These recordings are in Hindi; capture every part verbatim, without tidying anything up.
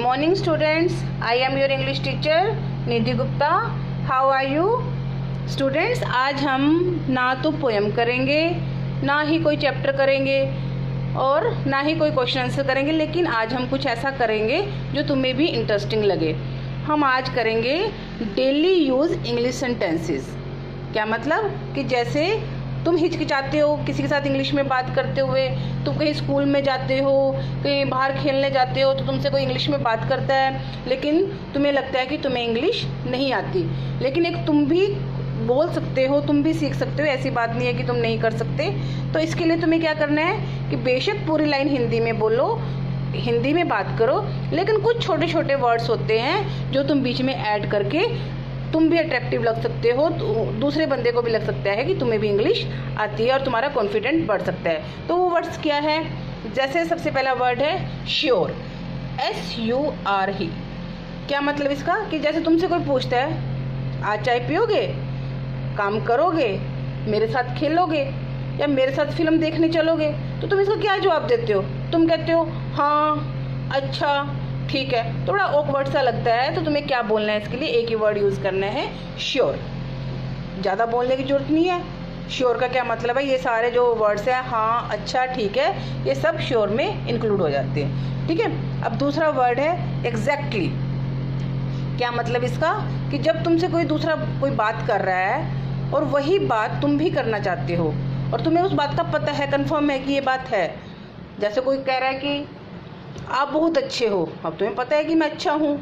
morning students, I am your English teacher Nidhi Gupta. How are you students? आज हम ना तो पोएम करेंगे, ना ही कोई चैप्टर करेंगे और ना ही कोई क्वेश्चन आंसर करेंगे, लेकिन आज हम कुछ ऐसा करेंगे जो तुम्हें भी इंटरेस्टिंग लगे. हम आज करेंगे डेली यूज़ इंग्लिश सेंटेंसेस. क्या मतलब कि जैसे तुम हिचकिचाते हो किसी के साथ इंग्लिश में बात करते हुए, तुम कहीं स्कूल में जाते हो, कहीं बाहर खेलने जाते हो, तो तुमसे कोई इंग्लिश में बात करता है, लेकिन तुम्हें लगता है कि तुम्हें इंग्लिश नहीं आती, लेकिन एक तुम भी बोल सकते हो, तुम भी सीख सकते हो. ऐसी बात नहीं है कि तुम नहीं कर सकते. तो इसके लिए तुम्हें क्या करना है कि बेशक पूरी लाइन हिंदी में बोलो, हिंदी में बात करो, लेकिन कुछ छोटे छोटे वर्ड्स होते हैं जो तुम बीच में ऐड करके तुम भी अट्रैक्टिव लग सकते हो, तो दूसरे बंदे को भी लग सकता है कि तुम्हें भी इंग्लिश आती है और तुम्हारा कॉन्फिडेंट बढ़ सकता है. तो वो वर्ड्स क्या है? जैसे सबसे पहला वर्ड है श्योर, एस यू आर ही. क्या मतलब इसका कि जैसे तुमसे कोई पूछता है आज चाय पियोगे, काम करोगे, मेरे साथ खेलोगे या मेरे साथ फिल्म देखने चलोगे, तो तुम इसका क्या जवाब देते हो? तुम कहते हो हाँ, अच्छा, ठीक है. थोड़ा ऑकवर्ड सा लगता है, तो तुम्हें क्या बोलना है? इसके लिए एक ही वर्ड यूज़ करना है, श्योर. ज़्यादा बोलने की जरूरत नहीं है. श्योर का क्या मतलब है? ये सारे जो वर्ड्स हैं, हाँ, अच्छा, ठीक है, ये सब श्योर में इंक्लूड हो जाते हैं. ठीक है. अब दूसरा वर्ड है एग्जैक्टली. क्या मतलब इसका कि जब तुमसे कोई दूसरा कोई बात कर रहा है और वही बात तुम भी करना चाहते हो और तुम्हें उस बात का पता है, कन्फर्म है कि ये बात है. जैसे कोई कह रहा है कि आप बहुत अच्छे हो, अब तुम्हें पता है कि मैं अच्छा हूँ.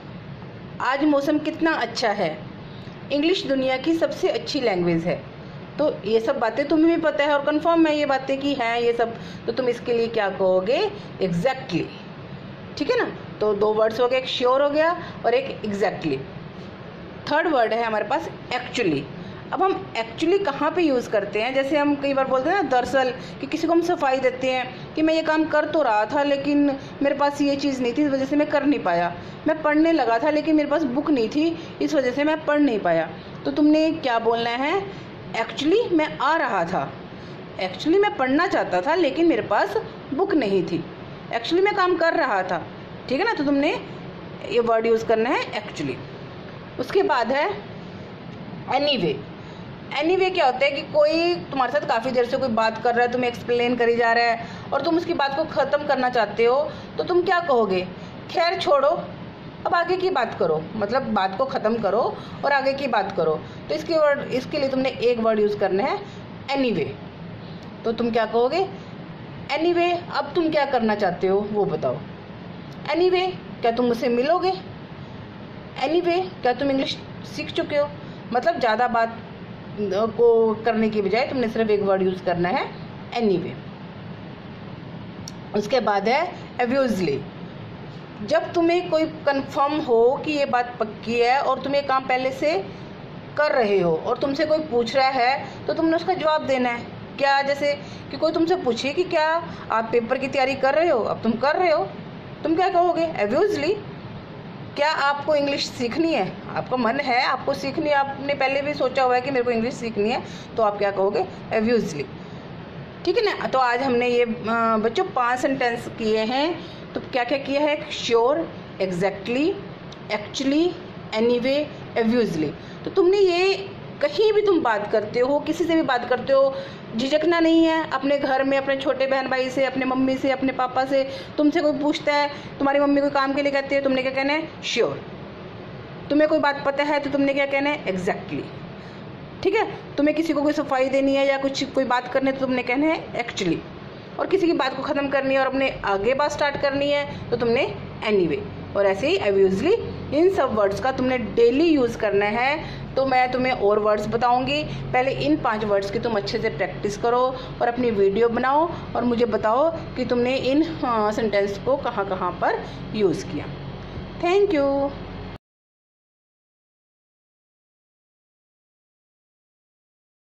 आज मौसम कितना अच्छा है. इंग्लिश दुनिया की सबसे अच्छी लैंग्वेज है. तो ये सब बातें तुम्हें भी पता है और कंफर्म है ये बातें कि हैं ये सब, तो तुम इसके लिए क्या कहोगे? एग्जैक्टली. ठीक है ना. तो दो वर्ड्स हो गए, एक श्योर हो गया और एक एग्जैक्टली. थर्ड वर्ड है हमारे पास एक्चुअली. अब हम एक्चुअली कहाँ पे यूज़ करते हैं? जैसे हम कई बार बोलते हैं ना दरअसल, कि किसी को हम सफाई देते हैं कि मैं ये काम कर तो रहा था लेकिन मेरे पास ये चीज़ नहीं थी, इस वजह से मैं कर नहीं पाया. मैं पढ़ने लगा था लेकिन मेरे पास बुक नहीं थी, इस वजह से मैं पढ़ नहीं पाया. तो तुमने क्या बोलना है? एक्चुअली मैं आ रहा था, एक्चुअली मैं पढ़ना चाहता था लेकिन मेरे पास बुक नहीं थी, एक्चुअली मैं काम कर रहा था. ठीक है ना. तो तुमने ये वर्ड यूज़ करना है एक्चुअली. उसके बाद है एनीवे. एनीवे क्या होता है कि कोई तुम्हारे साथ काफ़ी देर से कोई बात कर रहा है, तुम्हें एक्सप्लेन करी जा रहा है और तुम उसकी बात को ख़त्म करना चाहते हो, तो तुम क्या कहोगे? खैर छोड़ो, अब आगे की बात करो. मतलब बात को ख़त्म करो और आगे की बात करो. तो इसके वर्ड इसके लिए तुमने एक वर्ड यूज़ करना है एनीवे. तो तुम क्या कहोगे? एनीवे, अब तुम क्या करना चाहते हो वो बताओ. एनीवे, क्या तुम मुझसे मिलोगे? एनीवे, क्या तुम इंग्लिश सीख चुके हो? मतलब ज़्यादा बात को करने की बजाय तुमने सिर्फ एक वर्ड यूज़ करना है एनीवे. उसके बाद है ऑब्वियसली. जब तुम्हें कोई कंफर्म हो कि ये बात पक्की है और तुम ये काम पहले से कर रहे हो और तुमसे कोई पूछ रहा है तो तुमने उसका जवाब देना है. क्या? जैसे कि कोई तुमसे पूछे कि क्या आप पेपर की तैयारी कर रहे हो, अब तुम कर रहे हो, तुम क्या कहोगे? ऑब्वियसली. क्या आपको इंग्लिश सीखनी है? आपका मन है आपको सीखनी है, आपने पहले भी सोचा हुआ है कि मेरे को इंग्लिश सीखनी है, तो आप क्या कहोगे? ऑब्वियसली. ठीक है ना. तो आज हमने ये बच्चों पांच सेंटेंस किए हैं. तो क्या क्या किया है? Sure, exactly, actually, anyway, obviously. तो तुमने ये कहीं भी तुम बात करते हो, किसी से भी बात करते हो, झिझकना नहीं है. अपने घर में अपने छोटे बहन भाई से, अपने मम्मी से, अपने पापा से, तुमसे कोई पूछता है, तुम्हारी मम्मी कोई काम के लिए कहती है, तुमने क्या कहना है? श्योर. तुम्हें कोई बात पता है तो तुमने क्या कहना है? एग्जैक्टली. ठीक है. तुम्हें किसी को कोई सफाई देनी है या कुछ कोई बात करनी है तो तुमने कहना है एक्चुअली. और किसी की बात को ख़त्म करनी है और अपने आगे बात स्टार्ट करनी है तो तुमने एनीवे. और ऐसे ही ऑब्वियसली. इन सब वर्ड्स का तुमने डेली यूज़ करना है. तो मैं तुम्हें और वर्ड्स बताऊंगी. पहले इन पांच वर्ड्स की तुम अच्छे से प्रैक्टिस करो और अपनी वीडियो बनाओ और मुझे बताओ कि तुमने इन सेंटेंस को कहाँ कहाँ पर यूज़ किया. Thank you.